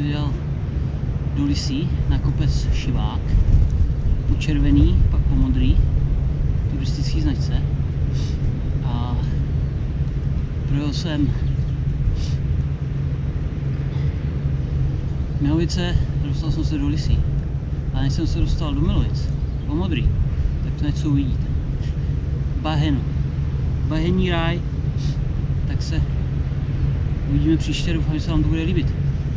vyjel do Lisí na kopec Šivák, po červený, pak po modrý, turistický značce, a projel jsem Milovice, dostal jsem se do Lisí, a než jsem se dostal do Milovic, po modrý, tak to něco uvidíte. Bahenní ráj, tak se uvidíme příště, doufám, že se vám to bude líbit.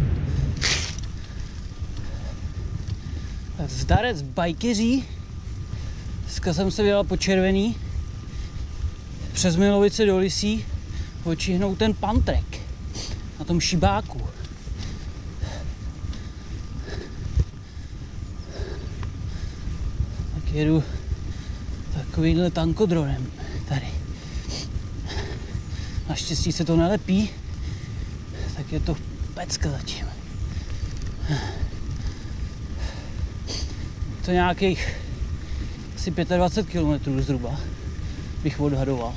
Tak zdarec bajkeří, dneska jsem se vyjel po červený, přes Milovice do Lisí, počihnout ten pantrek na tom šibáku. Tak jedu takovýhle tankodronem tady. Naštěstí se to nelepí, tak je to pecka zatím. To nějakých asi 25 km zhruba bych odhadoval.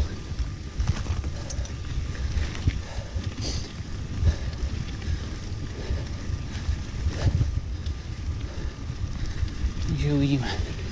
Takže uvidíme.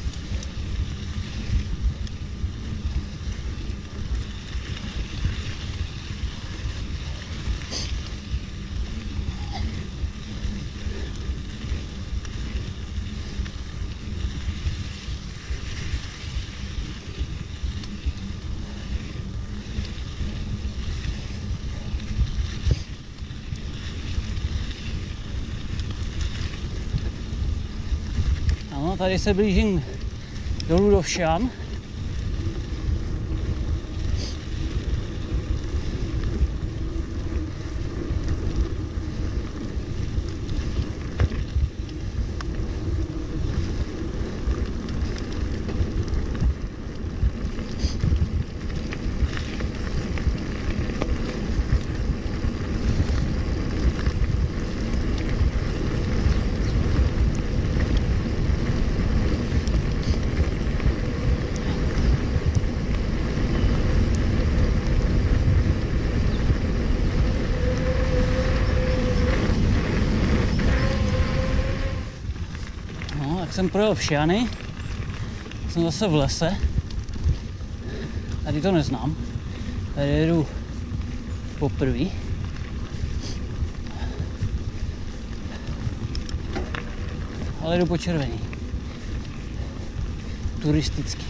Ano, tady se blížím dolů do Všan. Tak jsem projel Všany, jsem zase v lese, tady to neznám, tady jedu poprvé. Ale jdu po červený, turistický.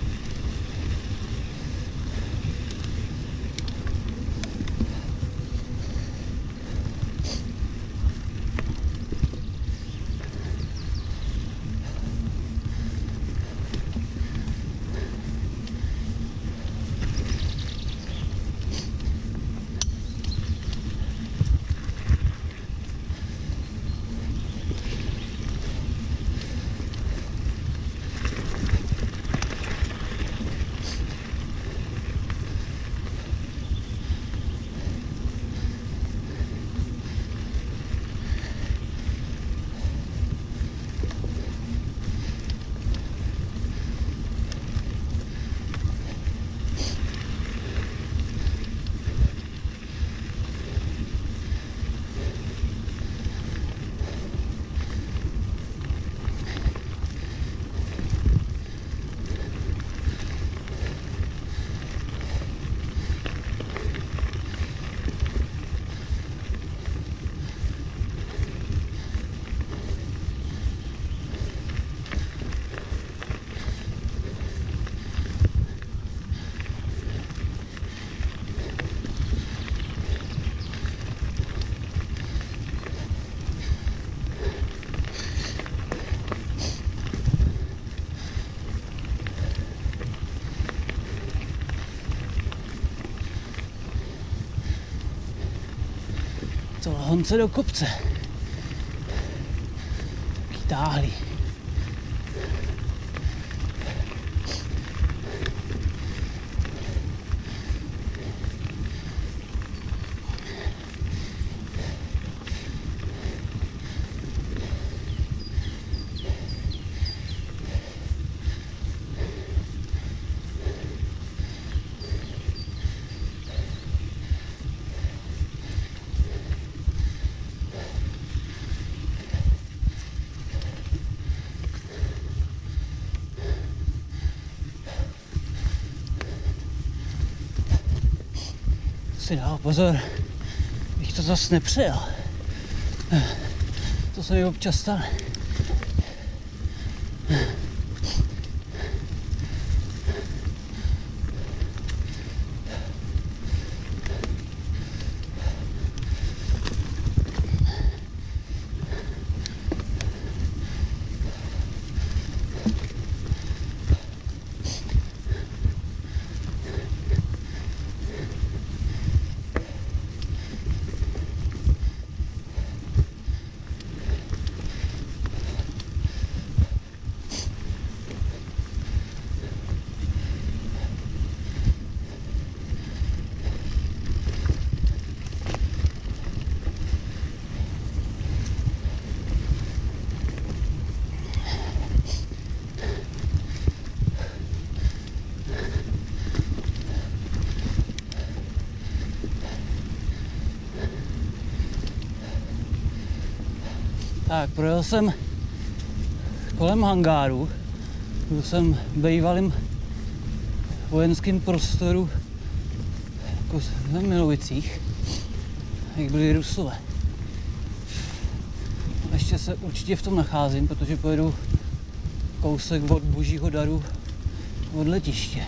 Honce do kopce. Taký táhlý. si dál pozor, bych to zase nepřejel. To se mi občas stane. Tak, projel jsem kolem hangáru, byl jsem v bývalým vojenském prostoru jako v Milovicích, jak byli Rusové. Ještě se určitě v tom nacházím, protože pojedu kousek od Božího daru od letiště.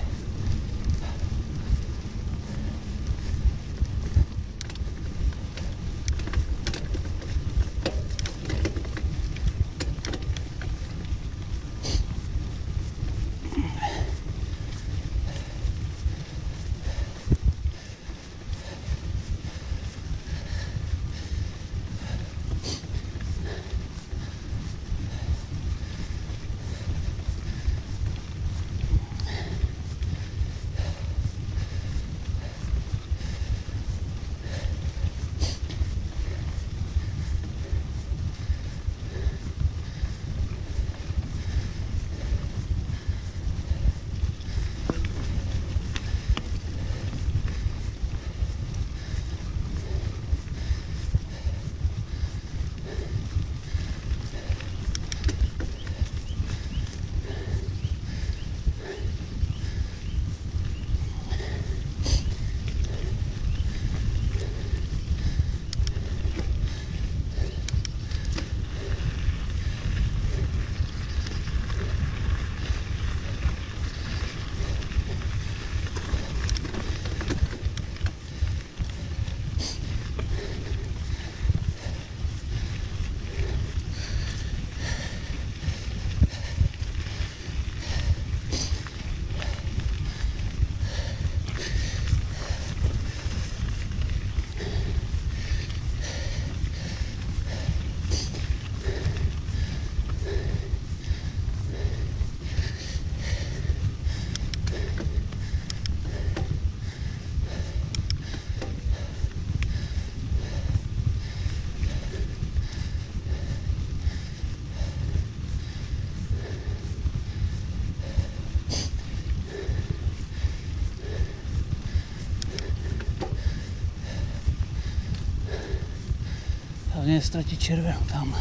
Hlavně ztratit červenou tamhle.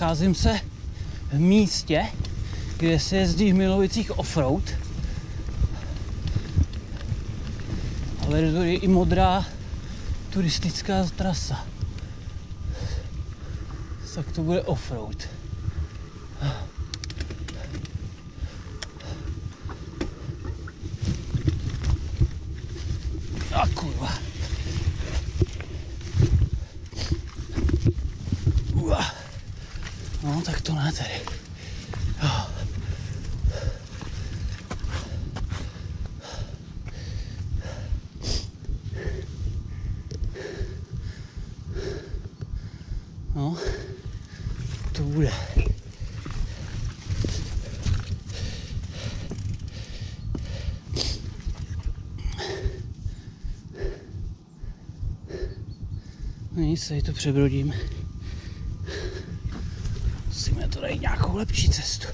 nacházím se v místě, kde se jezdí v Milovicích offroad. A vede tady i modrá turistická trasa. Tak to bude offroad. A kurva. No, tak to ne tady. No, to bude. No nic, tady to přebrodím. Musíme to najít nějakou lepší cestu.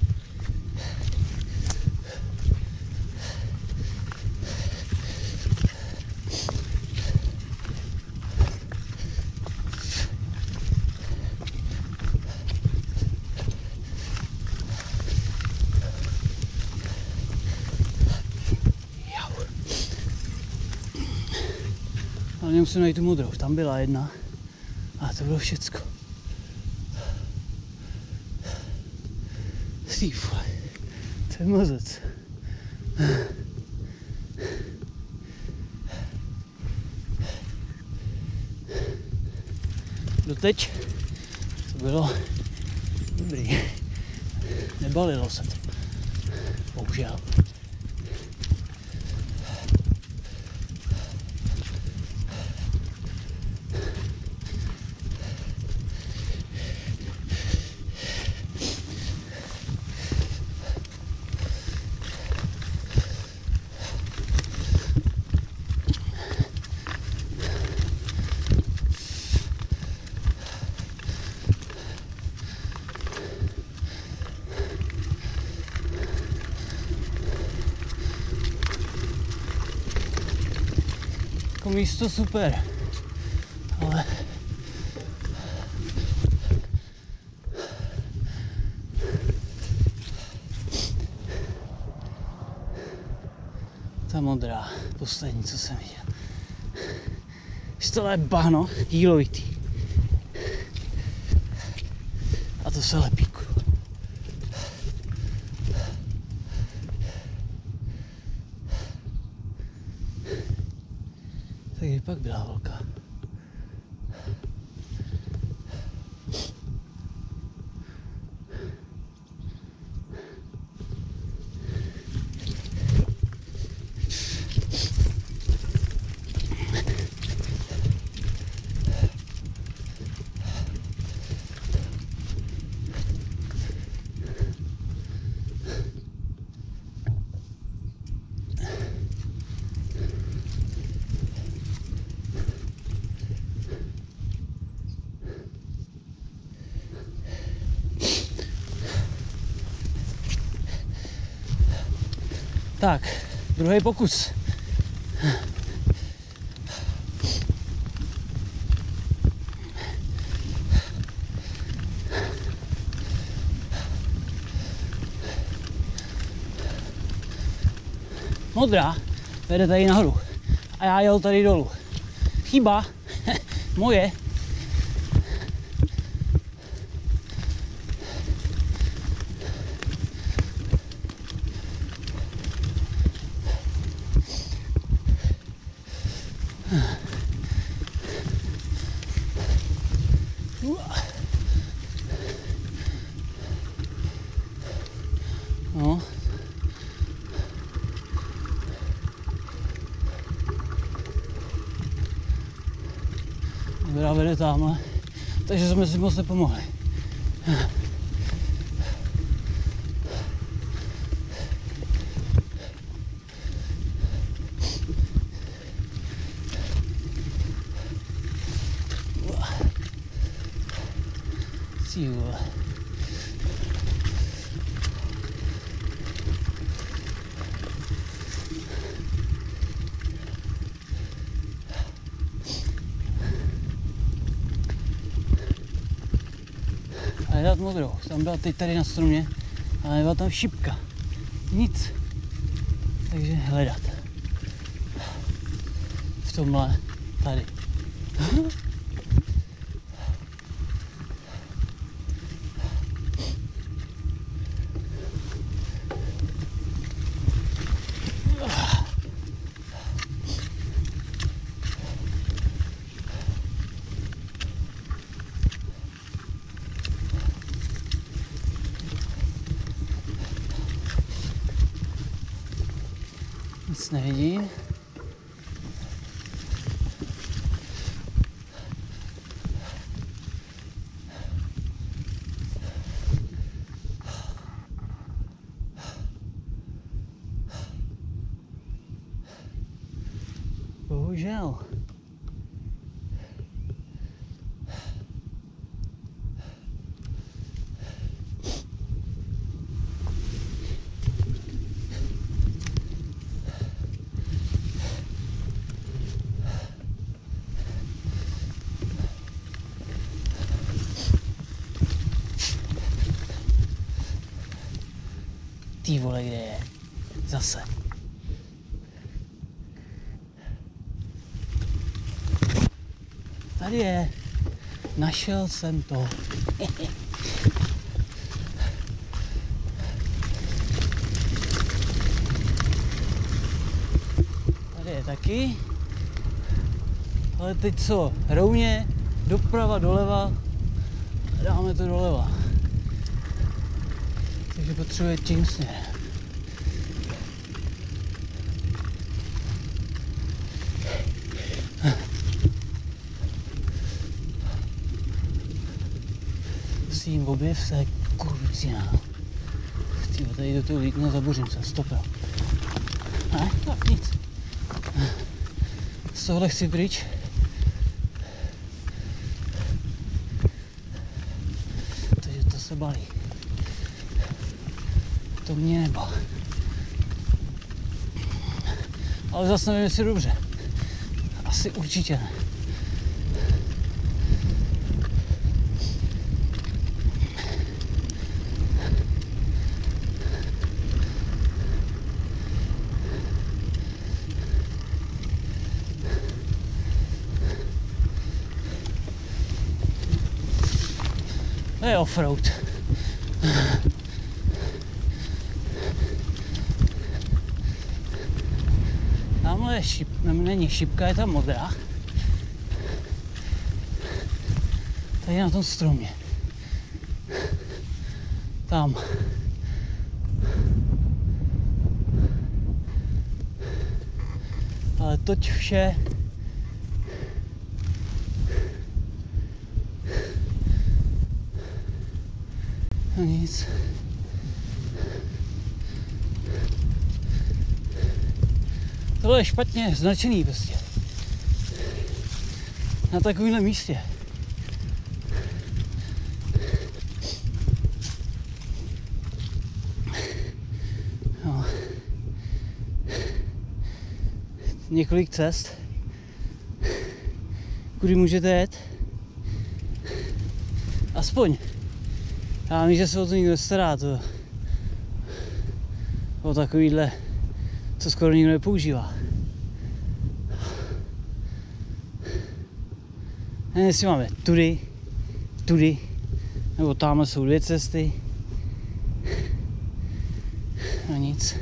Ale musím najít tu modrou, tam byla jedna. A to bylo všecko. Sýfle, to je mazec. Doteď to bylo dobrý. Nebalilo se to. Bohužel. Jako místo super, ale ta modrá, poslední, co jsem viděl. Tohle je bahno, jílovitý. A to se lepí. Takže pak byla holka. Tak, druhý pokus. Modrá vede tady nahoru a já jel tady dolů. Chyba moje. No. Dobrá, vede tamhle, takže jsme si moc nepomohli. Cíle. A hledat modrou. Tam byla teď tady na stromě, ale nebyla tam šipka. Nic. Takže hledat. V tomhle tady. Nic nevidím. Bohužel. Ty vole, kde je? Zase. Tady je. Našel jsem to. Tady je taky. Ale teď co? Rovně, doprava, doleva. Dáme to doleva. Takže potřebuje tím směrem. Prosím, objev se, kurvicina. Tyjo, tady do toho lítne, zabořím se, stopil. Ne, tak nic. Z tohle chci pryč. Takže to se balí. To mě nebá. Ale zase nevím, jestli dobře. Asi určitě ne. To je offroad. Tamhle je není šipka, je tam modrá. Tady na tom stromě. Tam. Ale toť vše no nic. Tohle je špatně značený prostě. Na takovémhle místě. No. Několik cest, kudy můžete jet. Aspoň. Já vím, že se o to nikdo nestará, to o takovýhle, co skoro nikdo nepoužívá. Nevím, jestli máme tudy, nebo tamhle jsou dvě cesty. No nic.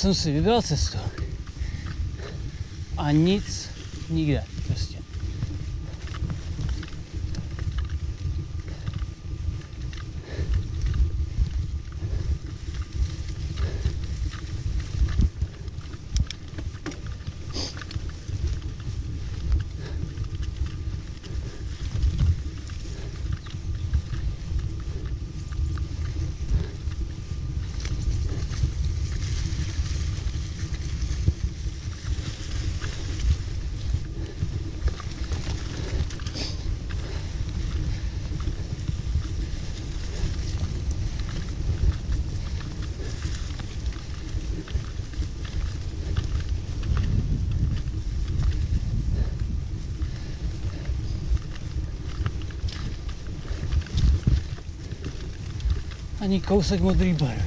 jsem si vybral cestu a nic nikde prostě. Ani kousek modrý barvy.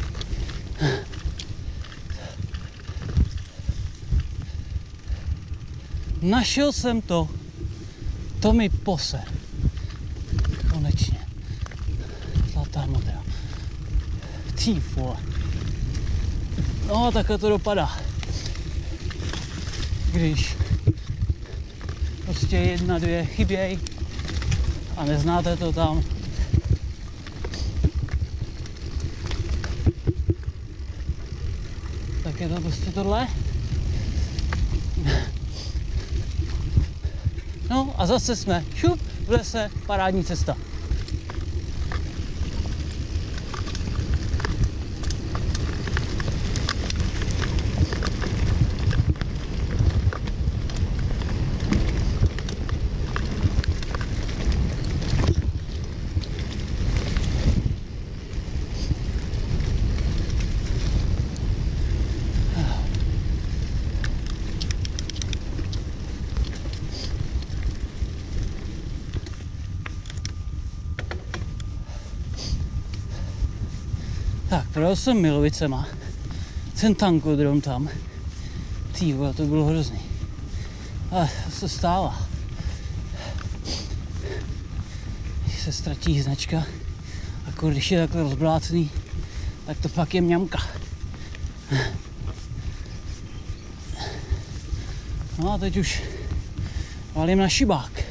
Našel jsem to. To mi poser. Konečně. Zlatá modrá. Ty vole. No a takhle to dopadá. Když prostě 1, 2 chyběj a neznáte to tam, tak je to prostě tohle. No a zase jsme šup v lese, parádní cesta. Tak, projel jsem Milovicema, ten tankodrom tam. Ty vole, to bylo hrozný. Ale to se stává. Když se ztratí značka, jako když je takhle rozblácený, tak to pak je mňamka. No a teď už valím na šibák.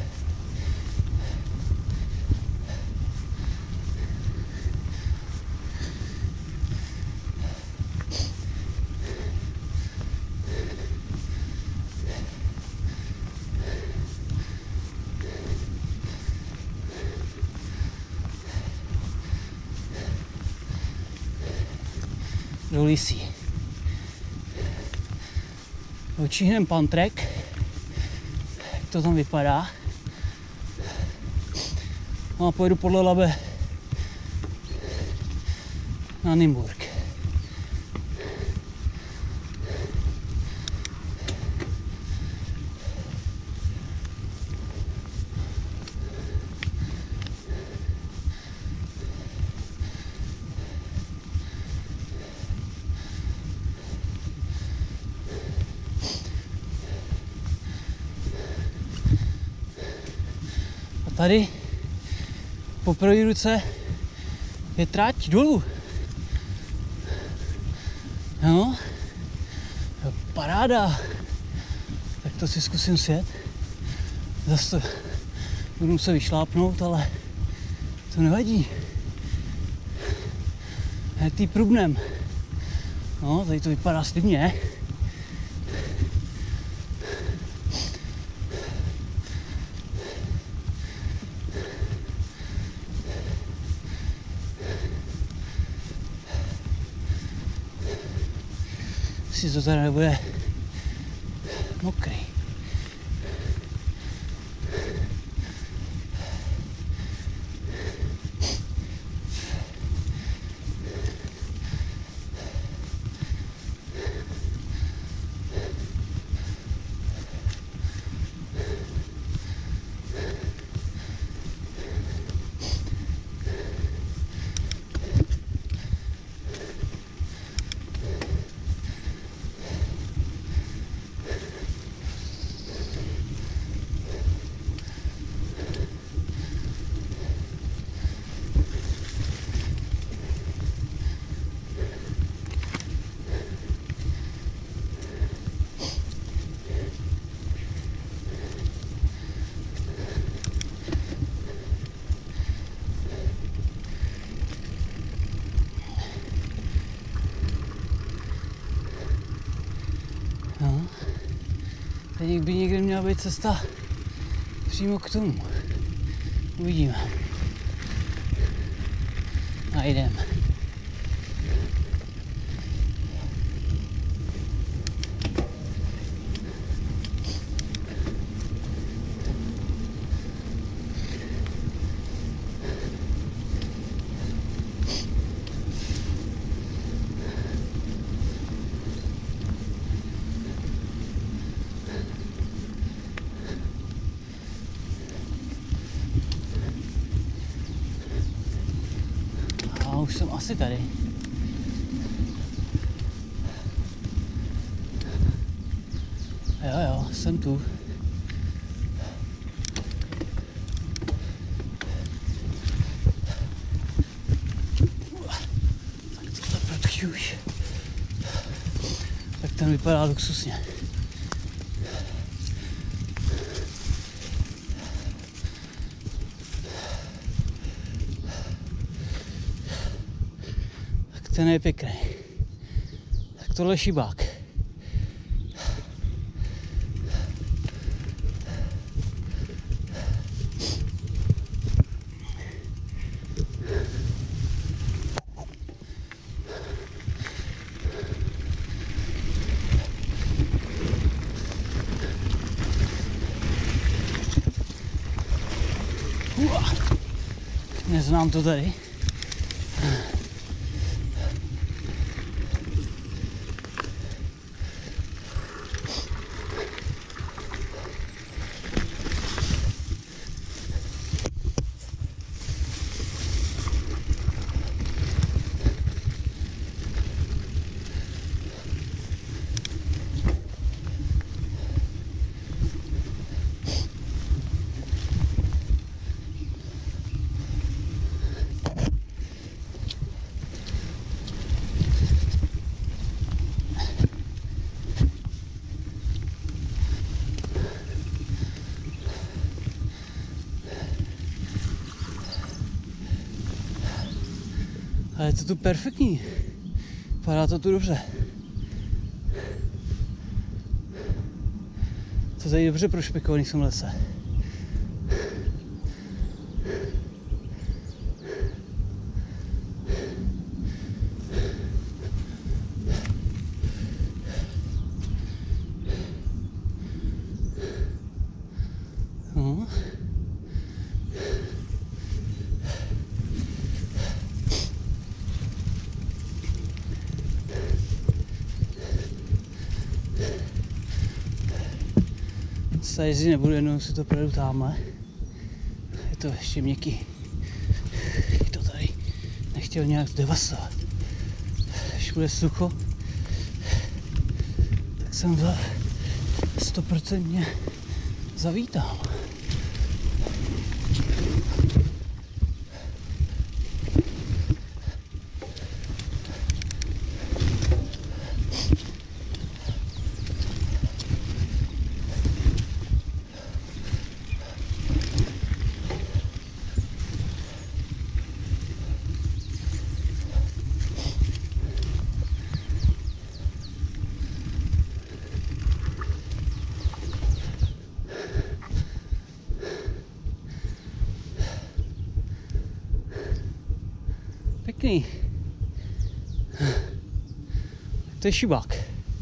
Do lisí. Očíhnem pantrek, jak to tam vypadá. No a pojedu podle Labe na Nymburk. Tady po pravé ruce je trať dolů. No, paráda. Tak to si zkusím sjet. Zase to budu muset vyšlápnout, ale to nevadí. Je tý průbnem. No, tady to vypadá slibně. Si to tady nebude mokrý. Teď by někde měla být cesta přímo k tomu. Uvidíme. Najdeme. A už jsem asi tady. Jo, jsem tu. Tak tohle protky už. Tak ten vypadá luxusně. Tak ten je pěkný. Tak tohle je šibák. Neznám to tady. Ale je to tu perfektní. Vypadá to tu dobře. To tady dobře prošpikovaný v tom lese. No. Tady jezdit nebudu, jenom si to projedu tamhle. Je to ještě měkký. To tady nechtěl nějak zdevastovat. Když bude sucho, tak jsem to 100% zavítám. Pěkný. To je šibák.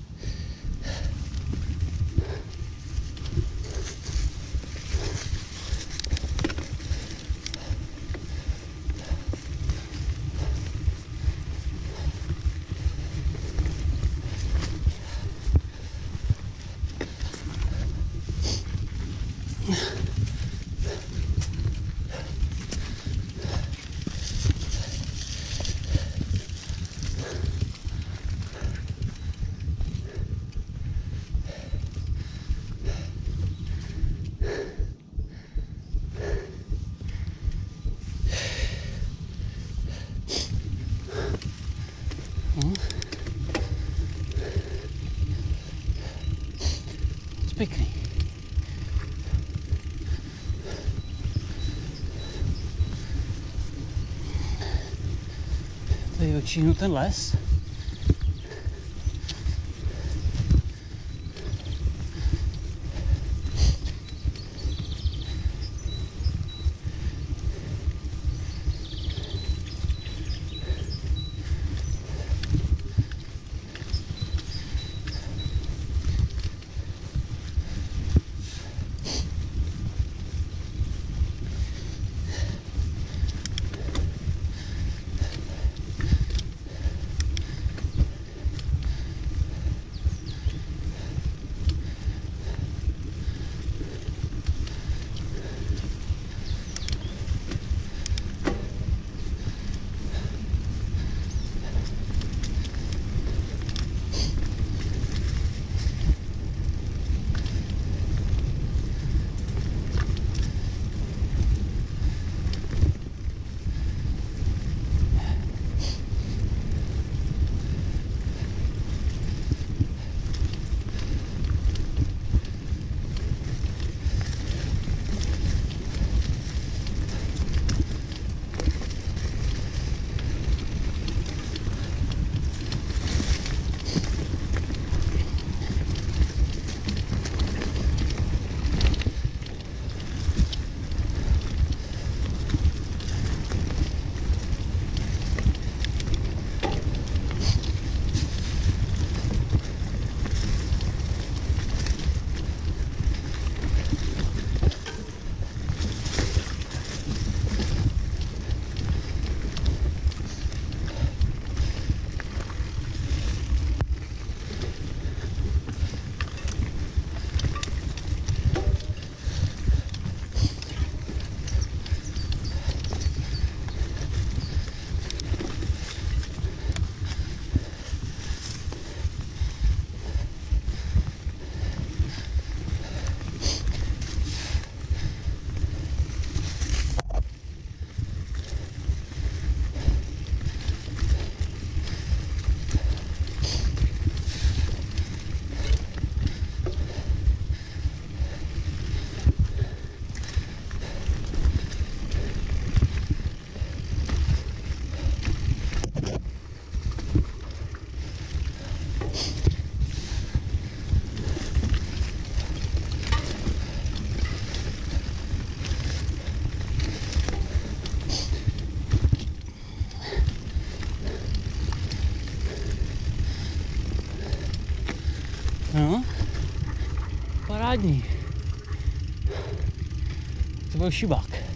Pěkný. Tady odčíhnu ten les. No, parádní. To byl šibák.